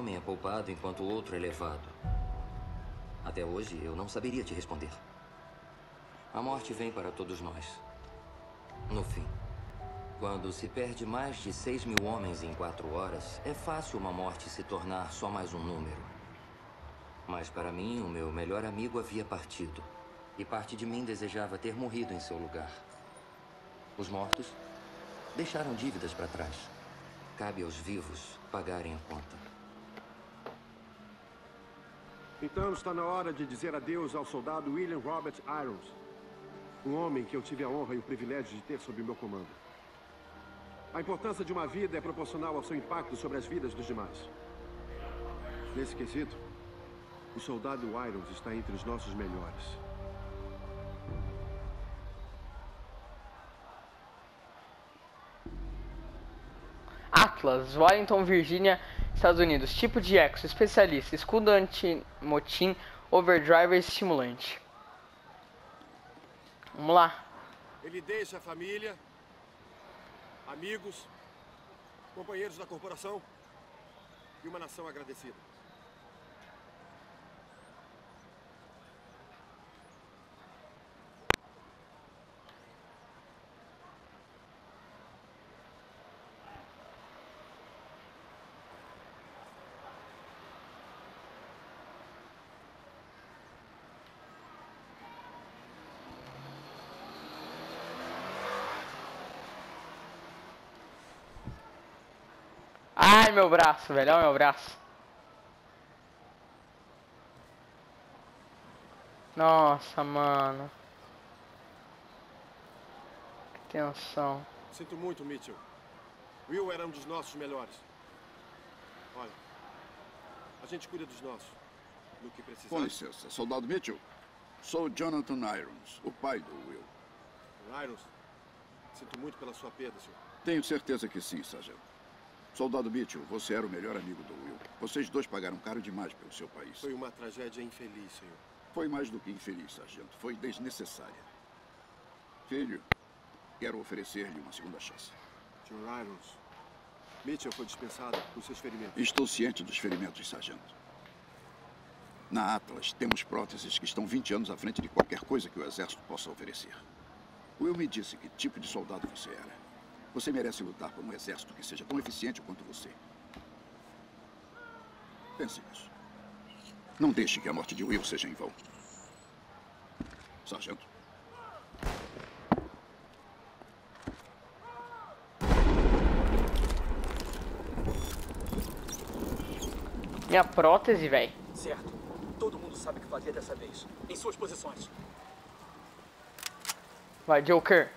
homem é poupado enquanto o outro é levado? Até hoje, eu não saberia te responder. A morte vem para todos nós. No fim. Quando se perde mais de 6.000 homens em 4 horas, é fácil uma morte se tornar só mais um número. Mas para mim, o meu melhor amigo havia partido. E parte de mim desejava ter morrido em seu lugar. Os mortos deixaram dívidas para trás. Cabe aos vivos pagarem a conta. Então está na hora de dizer adeus ao soldado William Robert Irons. Um homem que eu tive a honra e o privilégio de ter sob meu comando. A importância de uma vida é proporcional ao seu impacto sobre as vidas dos demais. Nesse quesito, o soldado Irons está entre os nossos melhores. Atlas, Washington, Virgínia, Estados Unidos. Tipo de EXO, especialista, escudo anti-motim, overdrive e estimulante. Vamos lá. Ele deixa a família, amigos, companheiros da corporação e uma nação agradecida. Ai, meu braço, velho. Olha o meu braço. Nossa, mano. Que tensão. Sinto muito, Mitchell. Will era um dos nossos melhores. Olha, a gente cuida dos nossos. No que precisar. Com licença, soldado Mitchell. Sou Jonathan Irons, o pai do Will. Irons, sinto muito pela sua perda, senhor. Tenho certeza que sim, sargento. Soldado Mitchell, você era o melhor amigo do Will. Vocês dois pagaram caro demais pelo seu país. Foi uma tragédia infeliz, senhor. Foi mais do que infeliz, sargento. Foi desnecessária. Filho, quero oferecer-lhe uma segunda chance. Sr. Irons, Mitchell foi dispensado por seus ferimentos. Estou ciente dos ferimentos, sargento. Na Atlas, temos próteses que estão 20 anos à frente de qualquer coisa que o exército possa oferecer. Will me disse que tipo de soldado você era. Você merece lutar por um exército que seja tão eficiente quanto você. Pense nisso. Não deixe que a morte de Will seja em vão. Sargento. Minha prótese, velho. Certo. Todo mundo sabe o que fazer dessa vez. Em suas posições. Vai, Joker.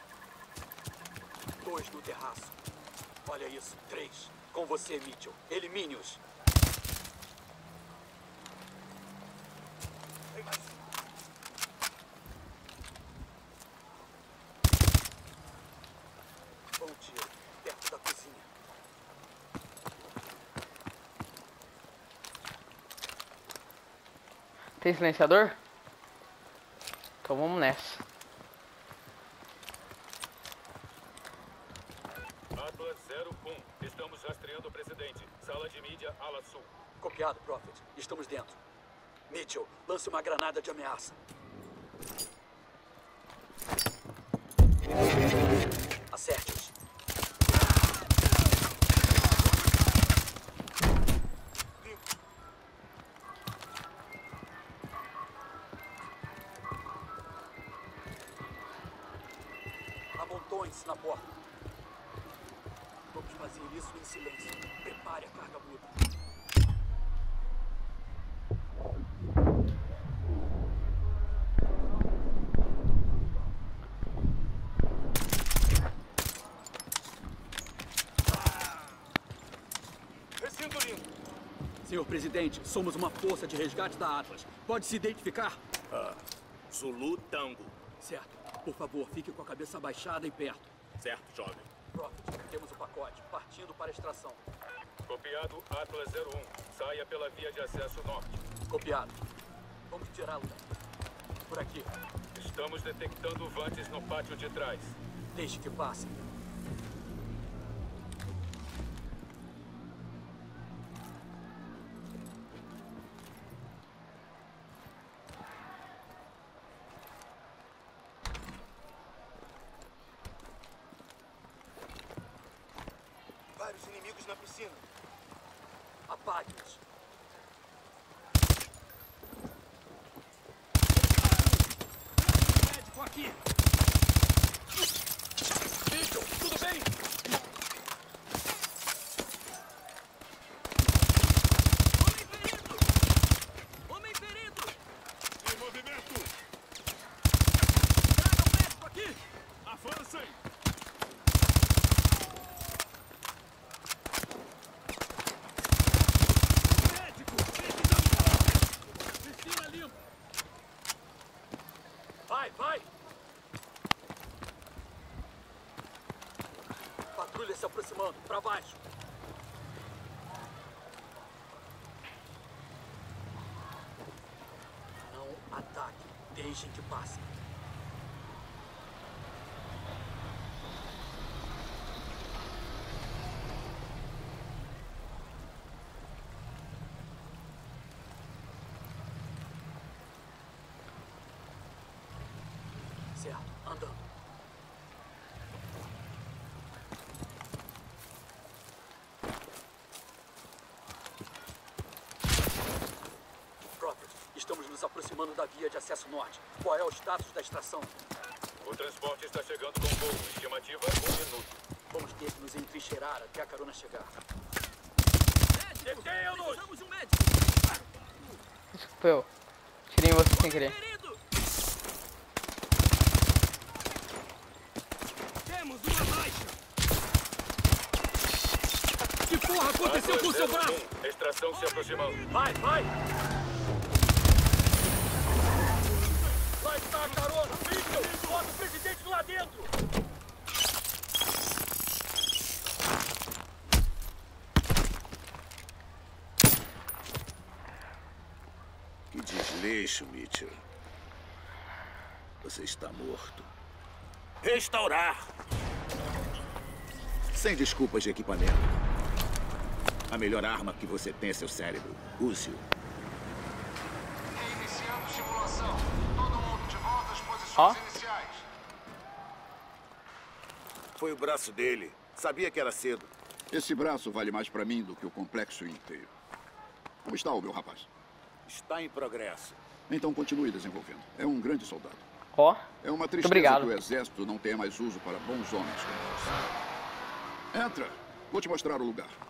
2 no terraço. Olha isso. 3. Com você, Mitchell. Elimine-os. Tem mais. Bom tiro. Perto da cozinha. Tem silenciador? Então vamos nessa. Atlas 01. Estamos rastreando o presidente. Sala de mídia, ala sul. Copiado, Prophet. Estamos dentro. Mitchell, lance uma granada de ameaça. Acerte-os. Amontoem-se na porta. Vamos fazer isso em silêncio. Prepare a carga muda. Recinto lindo. Senhor presidente, somos uma força de resgate da Atlas. Pode se identificar? Zulu Tango. Certo. Por favor, fique com a cabeça abaixada e perto. Certo, jovem. Prophet, temos o pacote. Partindo para a extração. Copiado, Atlas 01. Saia pela via de acesso norte. Copiado. Vamos tirá-lo daqui. Por aqui. Estamos detectando vantes no pátio de trás. Deixe que passe. Vários inimigos na piscina. Apague-os. Médico aqui. Mitchell, tudo bem? Homem ferido! Homem ferido! Em movimento! Traga o médico aqui! Avancem! Médico! Precisamos! Piscina limpa! Vai, vai! Patrulha se aproximando, pra baixo! Não ataque, deixem que passe. Certo, andando. Prophet, estamos nos aproximando da via de acesso norte. Qual é o status da extração? O transporte está chegando com voo. Estimativa 1 minuto. Vamos ter que nos entrincheirar até a carona chegar. Detenham-nos! Precisamos de um médico! Desculpa, eu tirei você sem querer. Ferido! Temos uma baixa! Que porra aconteceu com o seu braço? Extração se aproximando. Vai, vai! Lá está a carona! Mitchell, bota o presidente lá dentro! Que desleixo, Mitchell. Você está morto. Restaurar! Sem desculpas de equipamento. A melhor arma que você tem é seu cérebro. Use-o. Reiniciando simulação. Todo mundo de volta às posições Ó. iniciais. Foi o braço dele. Sabia que era cedo. Esse braço vale mais pra mim do que o complexo inteiro. Como está o meu rapaz? Está em progresso. Então continue desenvolvendo. É um grande soldado. Ó, É uma tristeza obrigado. que o exército não tenha mais uso para bons homens como você. Entra. Vou te mostrar o lugar.